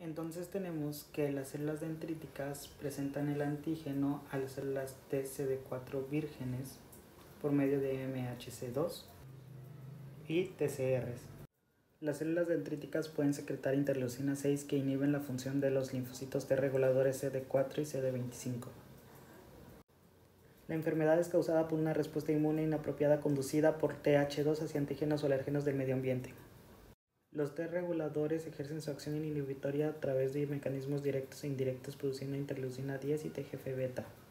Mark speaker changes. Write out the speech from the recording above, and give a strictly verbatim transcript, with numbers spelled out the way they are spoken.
Speaker 1: Entonces tenemos que las células dendríticas presentan el antígeno a las células T C D cuatro vírgenes por medio de M H C dos y T C Rs. Las células dendríticas pueden secretar interleucina seis que inhiben la función de los linfocitos T reguladores C D cuatro y C D veinticinco. La enfermedad es causada por una respuesta inmune inapropiada conducida por T H dos hacia antígenos o alérgenos del medio ambiente. Los T reguladores ejercen su acción inhibitoria a través de mecanismos directos e indirectos produciendo interleucina diez y T G F beta.